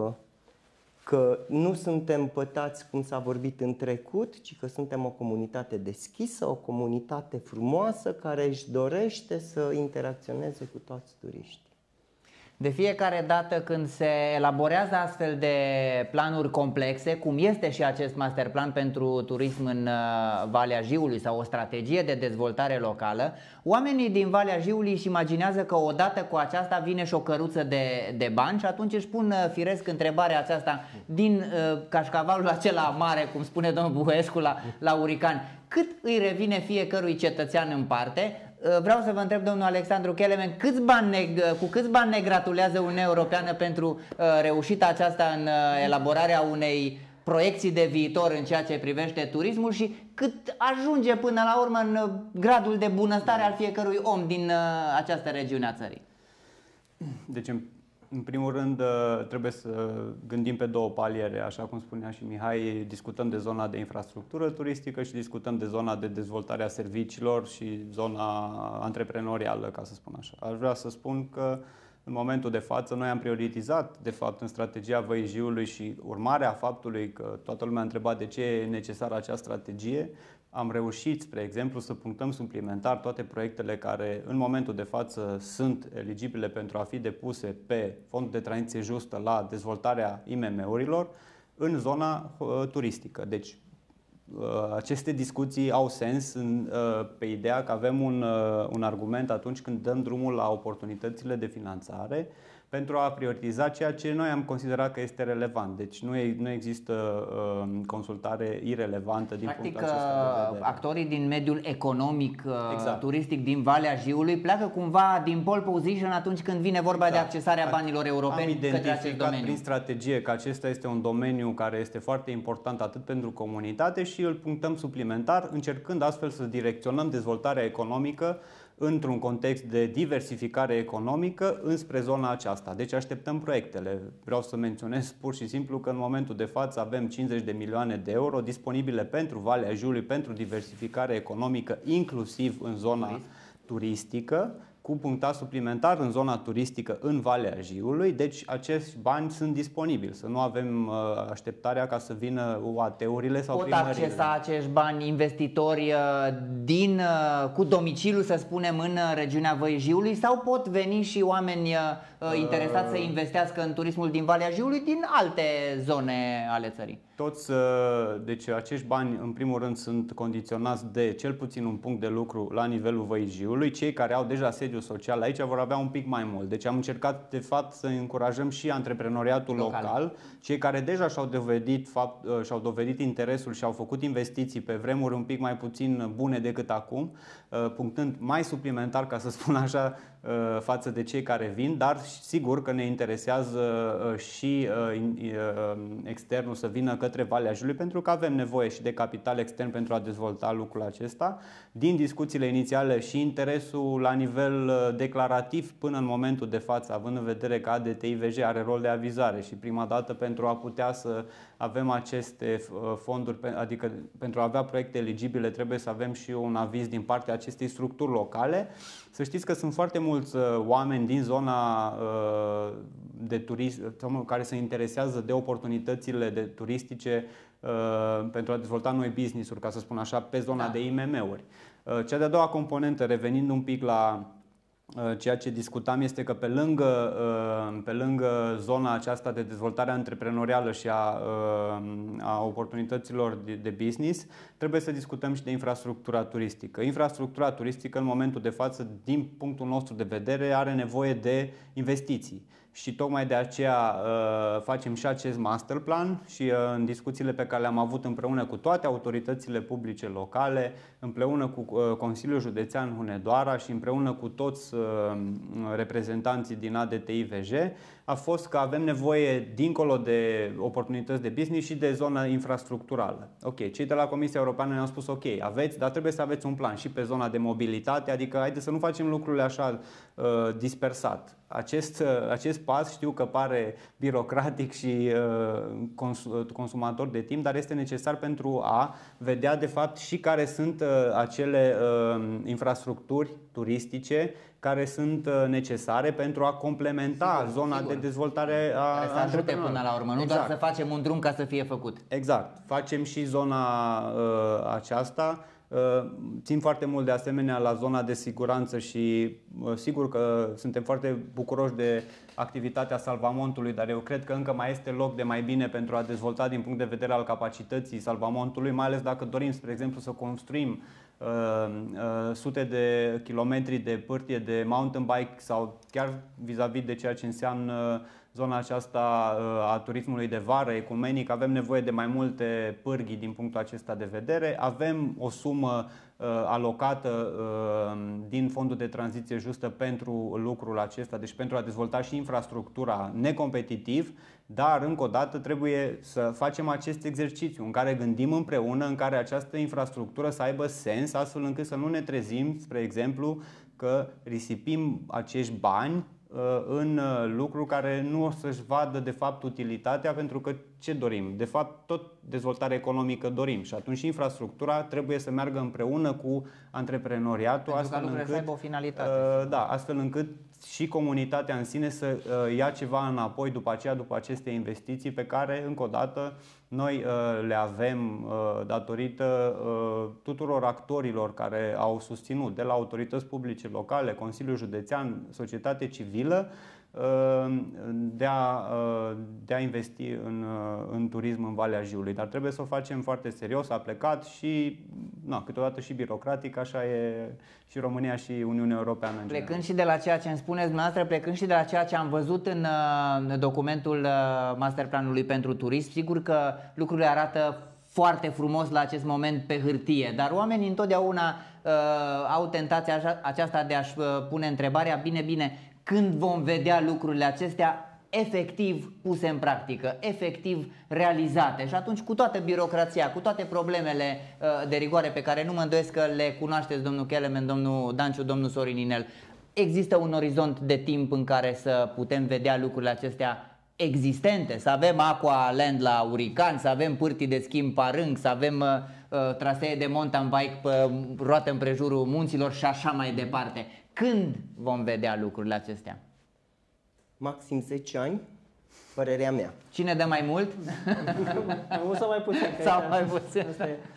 că nu suntem pătați cum s-a vorbit în trecut, ci că suntem o comunitate deschisă, o comunitate frumoasă care își dorește să interacționeze cu toți turiștii. De fiecare dată când se elaborează astfel de planuri complexe, cum este și acest masterplan pentru turism în Valea Jiului sau o strategie de dezvoltare locală, oamenii din Valea Jiului își imaginează că odată cu aceasta vine și o căruță de bani și atunci își pun firesc întrebarea aceasta din cașcavalul acela mare, cum spune domnul Buhescu, la Urican. Cât îi revine fiecărui cetățean în parte? Vreau să vă întreb, domnul Alexandru Kelemen, cu câți bani ne gratulează Uniunea Europeană pentru reușita aceasta în elaborarea unei proiecții de viitor în ceea ce privește turismul și cât ajunge până la urmă în gradul de bunăstare al fiecărui om din această regiune a țării? Deci, în primul rând, trebuie să gândim pe două paliere, așa cum spunea și Mihai, discutăm de zona de infrastructură turistică și discutăm de zona de dezvoltare a serviciilor și zona antreprenorială, ca să spun așa. Aș vrea să spun că în momentul de față noi am prioritizat, de fapt, în strategia Văii Jiului și urmarea faptului că toată lumea a întrebat de ce e necesară acea strategie, am reușit, spre exemplu, să punctăm suplimentar toate proiectele care în momentul de față sunt eligibile pentru a fi depuse pe Fondul de Tranziție Justă la dezvoltarea IMM-urilor în zona turistică. Deci aceste discuții au sens pe ideea că avem un argument atunci când dăm drumul la oportunitățile de finanțare pentru a prioritiza ceea ce noi am considerat că este relevant. Deci nu există consultare irelevantă din punctul acesta de vedere. Actorii din mediul economic, turistic din Valea Jiului pleacă cumva din pole position atunci când vine vorba de accesarea banilor europeni către acest domeniu. Prin strategie că acesta este un domeniu care este foarte important atât pentru comunitate și îl punctăm suplimentar, încercând astfel să direcționăm dezvoltarea economică într-un context de diversificare economică înspre zona aceasta. Deci așteptăm proiectele. Vreau să menționez pur și simplu că în momentul de față avem 50 de milioane de euro disponibile pentru Valea Jiului, pentru diversificare economică, inclusiv în zona turistică, cu punctaj suplimentar în zona turistică în Valea Jiului, deci acești bani sunt disponibili, să nu avem așteptarea ca să vină UAT-urile sau primările. Pot accesa acești bani investitori cu domiciliu, să spunem, în regiunea Văii Jiului sau pot veni și oameni interesați să investească în turismul din Valea Jiului din alte zone ale țării? Deci acești bani în primul rând sunt condiționați de cel puțin un punct de lucru la nivelul Văii Jiului. Cei care au deja sediu social aici vor avea un pic mai mult. Deci am încercat de fapt să încurajăm și antreprenoriatul local. Cei care deja și-au dovedit interesul și au făcut investiții pe vremuri un pic mai puțin bune decât acum, punctând mai suplimentar, ca să spun așa, față de cei care vin, dar sigur că ne interesează și externul să vină către Valea Jiului, pentru că avem nevoie și de capital extern pentru a dezvolta lucrul acesta. Din discuțiile inițiale și interesul la nivel declarativ până în momentul de față, având în vedere că ADT-IVJ are rol de avizare și prima dată pentru a putea să avem aceste fonduri, adică pentru a avea proiecte eligibile trebuie să avem și un aviz din partea acestei structuri locale. Să știți că sunt foarte mulți oameni din zona de turism care se interesează de oportunitățile turistice pentru a dezvolta noi business-uri, ca să spun așa, pe zona de IMM-uri. Cea de-a doua componentă, revenind un pic la ceea ce discutam, este că pe lângă zona aceasta de dezvoltare antreprenorială și a oportunităților de business, trebuie să discutăm și de infrastructura turistică. Infrastructura turistică în momentul de față, din punctul nostru de vedere, are nevoie de investiții. Și tocmai de aceea facem și acest masterplan și în discuțiile pe care le-am avut împreună cu toate autoritățile publice locale, împreună cu Consiliul Județean Hunedoara și împreună cu toți reprezentanții din ADT-IVJ, a fost că avem nevoie, dincolo de oportunități de business, și de zona infrastructurală. Ok, cei de la Comisia Europeană ne-au spus ok, aveți, dar trebuie să aveți un plan și pe zona de mobilitate, adică haideți să nu facem lucrurile așa dispersat. Acest pas știu că pare birocratic și consumator de timp, dar este necesar pentru a vedea de fapt și care sunt acele infrastructuri turistice care sunt necesare pentru a complementa zona de dezvoltare a care să ajute până la urmă, nu doar să facem un drum ca să fie făcut. Exact. Facem și zona aceasta. Țin foarte mult de asemenea la zona de siguranță și sigur că suntem foarte bucuroși de activitatea Salvamontului, dar eu cred că încă mai este loc de mai bine pentru a dezvolta din punct de vedere al capacității Salvamontului, mai ales dacă dorim, spre exemplu, să construim sute de kilometri de pârtie de mountain bike sau chiar vis-a-vis de ceea ce înseamnă zona aceasta a turismului de vară, ecumenic. Avem nevoie de mai multe pârghii din punctul acesta de vedere. Avem o sumă alocată din Fondul de Tranziție Justă pentru lucrul acesta, deci pentru a dezvolta și infrastructura necompetitiv, dar încă o dată trebuie să facem acest exercițiu în care gândim împreună, în care această infrastructură să aibă sens, astfel încât să nu ne trezim, spre exemplu, că risipim acești bani în lucruri care nu o să-și vadă de fapt utilitatea, pentru că ce dorim? De fapt tot dezvoltare economică dorim și atunci infrastructura trebuie să meargă împreună cu antreprenoriatul, astfel încât să aibă o finalitate. Da, astfel încât și comunitatea în sine să ia ceva înapoi după aceea, după aceste investiții pe care încă o dată noi le avem datorită tuturor actorilor care au susținut, de la autorități publice locale, Consiliul Județean, societate civilă, de a investi în turism în Valea Jiului. Dar trebuie să o facem foarte serios, a plecat și câteodată și birocratic, așa e și România și Uniunea Europeană în Plecând și de la ceea ce îmi spuneți dumneavoastră, plecând și de la ceea ce am văzut în documentul Masterplanului pentru turism, sigur că lucrurile arată foarte frumos la acest moment pe hârtie, dar oamenii întotdeauna au tentația aceasta de a-și pune întrebarea, bine, când vom vedea lucrurile acestea efectiv puse în practică, efectiv realizate. Și atunci, cu toată birocrația, cu toate problemele de rigoare pe care nu mă îndoiesc că le cunoașteți, domnul Kelemen, domnul Danciu, domnul Sorin Inel, există un orizont de timp în care să putem vedea lucrurile acestea existente, să avem Aqua Land la Urican, să avem pârtii de schimb Parâng, să avem trasee de mountain bike pe roată împrejurul munților și așa mai departe. Când vom vedea lucrurile acestea? Maxim 10 ani, părerea mea. Cine dă mai mult? Mai mult sau mai puțin? Sau mai puțin.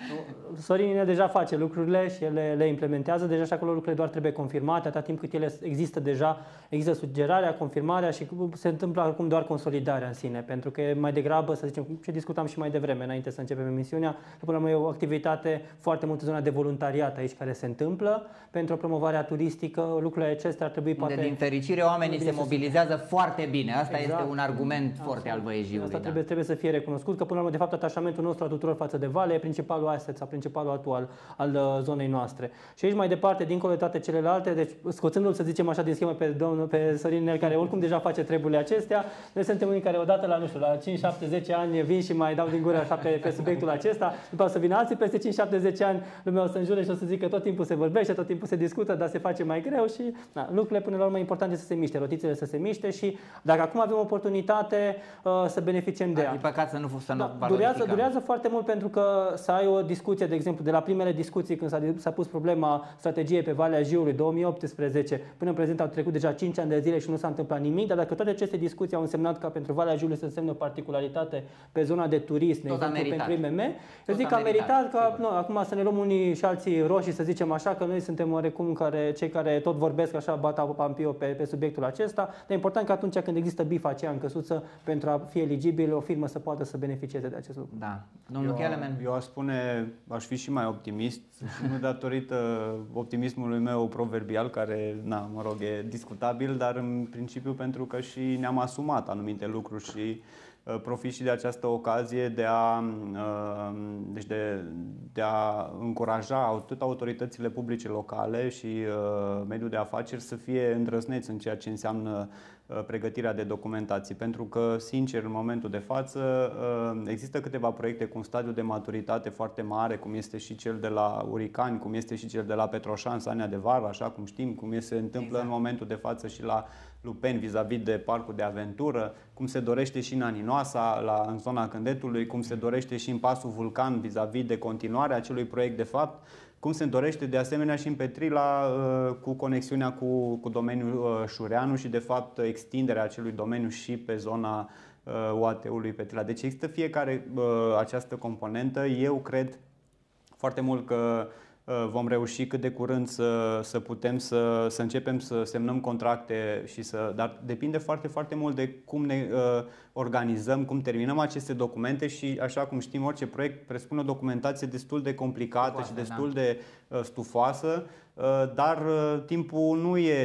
Sorin deja face lucrurile și ele le implementează, deja și acolo lucrurile doar trebuie confirmate, atâta timp cât ele există deja, există sugerarea, confirmarea și se întâmplă acum doar consolidarea în sine, pentru că e mai degrabă, să zicem, ce discutam și mai devreme, înainte să începem emisiunea, că până la urmă e o activitate foarte mult în zona de voluntariat aici care se întâmplă, pentru promovarea turistică, lucrurile acestea ar trebui poate... Din fericire oamenii se mobilizează foarte bine, asta este un argument foarte al Văii Jiului. Asta trebuie să fie recunoscut, că până la urmă, de fapt, atașamentul nostru a tuturor față de Vale e principalul asset sau principalul atu al zonei noastre. Și aici mai departe, dincolo de toate celelalte, deci scoțându-l, să zicem așa, din schemă pe Sorin Inel, care oricum deja face treburile acestea, noi suntem unii care odată la, nu știu, la 5, 7, 10 ani vin și mai dau din gură așa pe subiectul acesta, după o să vină alții peste 5, 7, 10 ani, lumea o să înjure și o să zică că tot timpul se vorbește, tot timpul se discută, dar se face mai greu și lucrurile până la urmă important este să se miște, rotițele să se miște și dacă acum avem oportunitate să beneficiem de ea. E păcat să nu durează foarte mult, pentru că să ai o discuție, de exemplu, de la primele discuții când s-a pus problema strategiei pe Valea Jiului 2018 până în prezent au trecut deja 5 ani de zile și nu s-a întâmplat nimic, dar dacă toate aceste discuții au însemnat ca pentru Valea Jiului să însemne o particularitate pe zona de turism, de exemplu pentru IMM, eu zic că a meritat ca acum să ne luăm unii și alții roșii, să zicem așa, că noi suntem oarecum cei care tot vorbesc așa, bata pampio pe subiectul acesta, dar e important că atunci când există bifa aceea în căsuță, pentru a fi eligibil, o firmă să poată să beneficieze de acest lucru. Da. Domnul Kelemen? Eu aș spune, aș fi și mai optimist, și nu datorită optimismului meu proverbial, care, e discutabil, dar în principiu pentru că și ne-am asumat anumite lucruri și profit și de această ocazie de a încuraja atât autoritățile publice locale și mediul de afaceri să fie îndrăzneți în ceea ce înseamnă pregătirea de documentații, pentru că, sincer, în momentul de față există câteva proiecte cu un stadiu de maturitate foarte mare, cum este și cel de la Uricani, cum este și cel de la Petroșan, Sania de Vară, așa cum știm, cum se întâmplă în momentul de față și la Lupeni vis-a-vis de parcul de aventură, cum se dorește și în Aninoasa, în zona Cândetului, cum se dorește și în Pasul Vulcan vis-a-vis de continuarea acelui proiect de fapt. cum se dorește de asemenea și în Petrila cu conexiunea cu domeniul Șureanu și de fapt extinderea acelui domeniu și pe zona UAT-ului Petrila. Deci există fiecare această componentă. Eu cred foarte mult că vom reuși cât de curând să putem să începem să semnăm contracte dar depinde foarte, foarte mult de cum ne organizăm, cum terminăm aceste documente și, așa cum știm, orice proiect presupune o documentație destul de complicată și destul de stufoasă, dar timpul nu e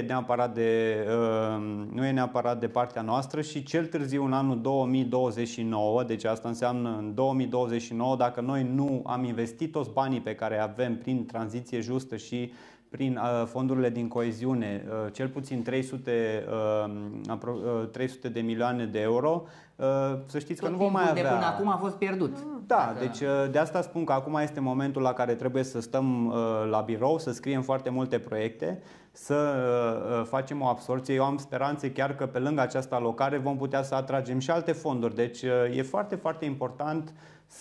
neapărat de partea noastră și cel târziu în anul 2029, deci asta înseamnă în 2029, dacă noi nu am investit toți banii pe care avem prin tranziție justă și prin fondurile din coeziune, cel puțin 300 de milioane de euro, să știți că nu vom mai avea... de până acum a fost pierdut. Da, deci de asta spun că acum este momentul la care trebuie să stăm la birou, să scriem foarte multe proiecte, să facem o absorție. Eu am speranțe chiar că pe lângă această alocare vom putea să atragem și alte fonduri. Deci e foarte, foarte important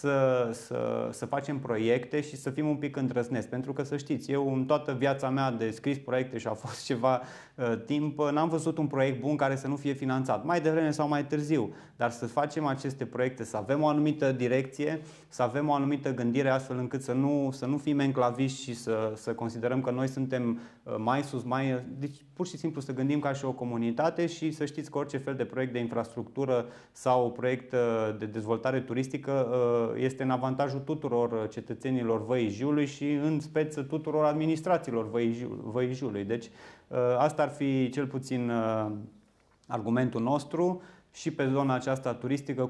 să facem proiecte și să fim un pic îndrăzneți. Pentru că, să știți, eu în toată viața mea de scris proiecte și a fost ceva timp, n-am văzut un proiect bun care să nu fie finanțat, mai devreme sau mai târziu. Dar să facem aceste proiecte, să avem o anumită direcție, să avem o anumită gândire, astfel încât să nu fim enclaviști și să considerăm că noi suntem mai sus, deci pur și simplu să gândim ca și o comunitate și să știți că orice fel de proiect de infrastructură sau proiect de dezvoltare turistică este în avantajul tuturor cetățenilor Văii Jiului și în speță tuturor administrațiilor Văii Jiului. Deci asta ar fi cel puțin argumentul nostru și pe zona aceasta turistică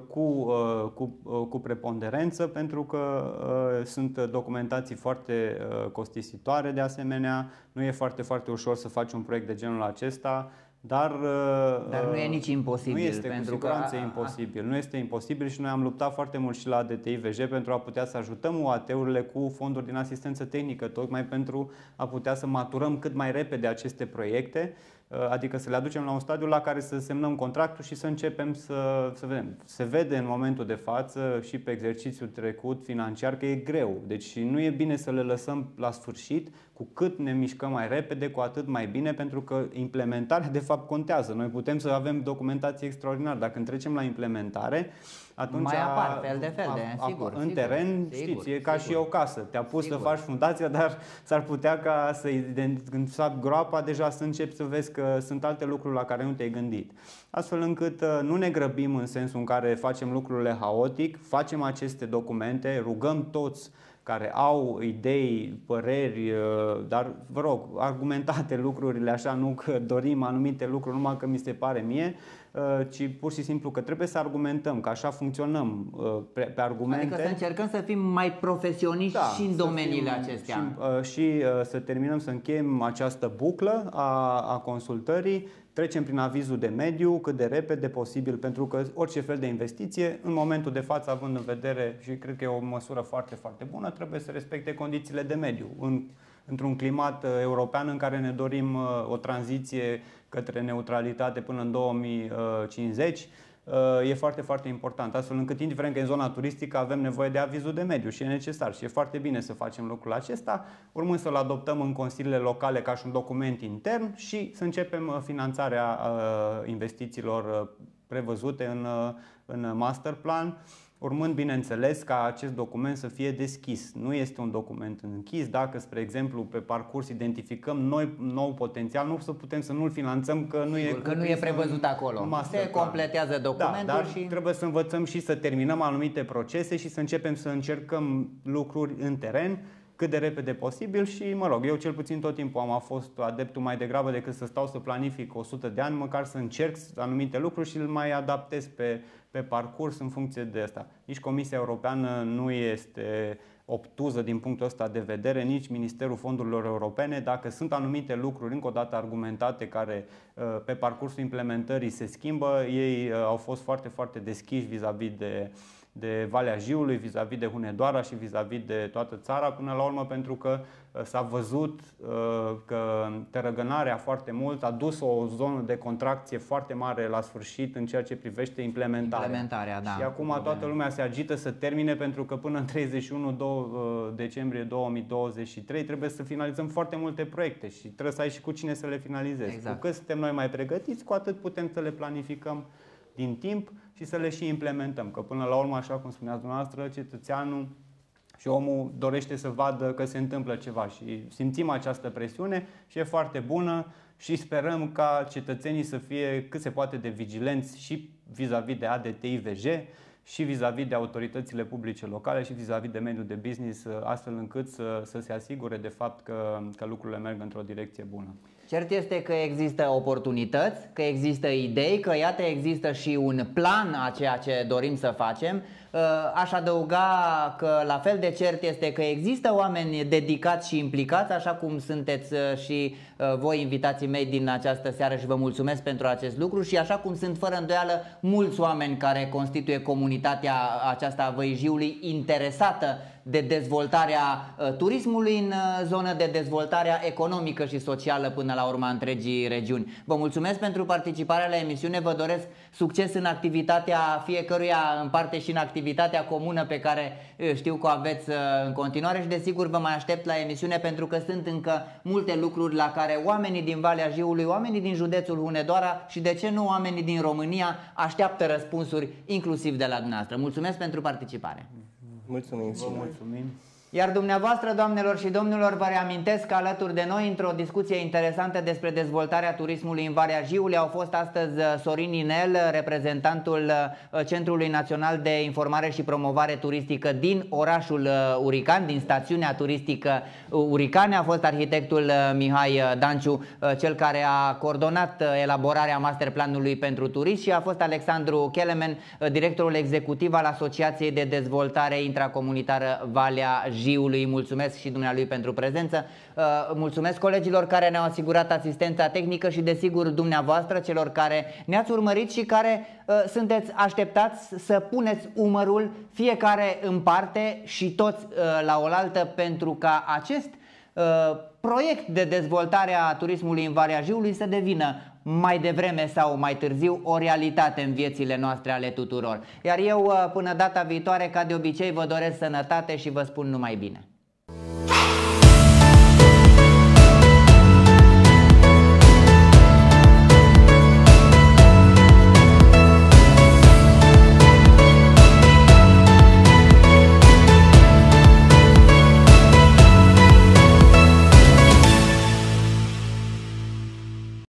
cu preponderență, pentru că sunt documentații foarte costisitoare de asemenea. Nu e foarte, foarte ușor să faci un proiect de genul acesta. Dar nu e nici imposibil. Nu este cu siguranță imposibil. Nu este imposibil și noi am luptat foarte mult și la DTI-VJ pentru a putea să ajutăm UAT-urile cu fonduri din asistență tehnică, tocmai pentru a putea să maturăm cât mai repede aceste proiecte, adică să le aducem la un stadiu la care să semnăm contractul și să începem să vedem. Se vede în momentul de față și pe exercițiul trecut financiar că e greu. Deci nu e bine să le lăsăm la sfârșit. Cu cât ne mișcăm mai repede, cu atât mai bine, pentru că implementarea de fapt contează. Noi putem să avem documentație extraordinară. Dacă trecem la implementare, atunci mai apar fel de sigur. În teren, știți, e ca și o casă. Te-a pus să faci fundația, dar s-ar putea ca când s-a groapa deja să începi să vezi că sunt alte lucruri la care nu te-ai gândit. Astfel încât nu ne grăbim în sensul în care facem lucrurile haotic, facem aceste documente, rugăm toți care au idei, păreri, dar vă rog, argumentate lucrurile așa, nu că dorim anumite lucruri numai că mi se pare mie, ci pur și simplu că trebuie să argumentăm, că așa funcționăm pe argumente. Adică să încercăm să fim mai profesioniști și în domeniile acestea. Și să terminăm, să încheiem această buclă a consultării, trecem prin avizul de mediu cât de repede posibil, pentru că orice fel de investiție, în momentul de față, având în vedere, și cred că e o măsură foarte, foarte bună, trebuie să respecte condițiile de mediu. Într-un climat european în care ne dorim o tranziție către neutralitate până în 2050, e foarte, foarte important, astfel încât, indiferent că în zona turistică avem nevoie de avizul de mediu și e necesar și e foarte bine să facem lucrul acesta, urmând să-l adoptăm în consiliile locale ca și un document intern și să începem finanțarea investițiilor prevăzute în master plan, urmând, bineînțeles, ca acest document să fie deschis. Nu este un document închis. Dacă, spre exemplu, pe parcurs identificăm nou potențial, nu să putem să nu-l finanțăm, că nu e prevăzut acolo. Se completează documentul, dar trebuie să învățăm și să terminăm anumite procese și să începem să încercăm lucruri în teren cât de repede posibil și, mă rog, eu cel puțin tot timpul am fost adeptul mai degrabă decât să stau să planific 100 de ani, măcar să încerc anumite lucruri și îl mai adaptez pe parcurs în funcție de asta. Nici Comisia Europeană nu este obtuză din punctul ăsta de vedere, nici Ministerul Fondurilor Europene. Dacă sunt anumite lucruri, încă o dată argumentate, care pe parcursul implementării se schimbă, ei au fost foarte, foarte deschiși vis-a-vis de Valea Jiului, vis-a-vis de Hunedoara și vis-a-vis de toată țara până la urmă, pentru că s-a văzut că tărăgânarea foarte mult a dus o zonă de contracție foarte mare la sfârșit în ceea ce privește implementarea. Da. Și acum toată lumea se agită să termine, pentru că până în 31 decembrie 2023 trebuie să finalizăm foarte multe proiecte și trebuie să ai și cu cine să le finalizezi. Exact. Cu cât suntem noi mai pregătiți, cu atât putem să le planificăm din timp și să le și implementăm. Că până la urmă, așa cum spuneați dumneavoastră, cetățeanul și omul dorește să vadă că se întâmplă ceva și simțim această presiune și e foarte bună și sperăm ca cetățenii să fie cât se poate de vigilenți și vis-a-vis de ADT-IVJ și vis-a-vis de autoritățile publice locale și vis-a-vis de mediul de business, astfel încât să se asigure de fapt că lucrurile merg într-o direcție bună. Cert este că există oportunități, că există idei, că iată există și un plan a ceea ce dorim să facem. Aș adăuga că la fel de cert este că există oameni dedicați și implicați, așa cum sunteți și voi, invitații mei din această seară, și vă mulțumesc pentru acest lucru, și așa cum sunt fără îndoială mulți oameni care constituie comunitatea aceasta a Văii Jiului interesată de dezvoltarea turismului în zonă, de dezvoltarea economică și socială până la urma întregii regiuni. Vă mulțumesc pentru participarea la emisiune, vă doresc succes în activitatea fiecăruia în parte și în activitatea comună pe care știu că o aveți în continuare, și desigur vă mai aștept la emisiune, pentru că sunt încă multe lucruri la care oamenii din Valea Jiului, oamenii din județul Hunedoara și de ce nu oamenii din România așteaptă răspunsuri inclusiv de la dumneavoastră. Mulțumesc pentru participare. Mulțumim și noi. Mulțumim. Iar dumneavoastră, doamnelor și domnilor, vă reamintesc că alături de noi, într-o discuție interesantă despre dezvoltarea turismului în Valea Jiului, au fost astăzi Sorin Inel, reprezentantul Centrului Național de Informare și Promovare Turistică din orașul Urican, din stațiunea turistică Urican. A fost arhitectul Mihai Danciu, cel care a coordonat elaborarea masterplanului pentru turism, și a fost Alexandru Kelemen, directorul executiv al Asociației de Dezvoltare Intracomunitară Valea Jiului. Mulțumesc și dumnealui pentru prezență. Mulțumesc colegilor care ne-au asigurat asistența tehnică și desigur dumneavoastră, celor care ne-ați urmărit și care sunteți așteptați să puneți umărul fiecare în parte și toți la oaltă, pentru ca acest proiect de dezvoltare a turismului în Valea Jiului să devină mai devreme sau mai târziu o realitate în viețile noastre ale tuturor. Iar eu, până data viitoare, ca de obicei, vă doresc sănătate și vă spun numai bine.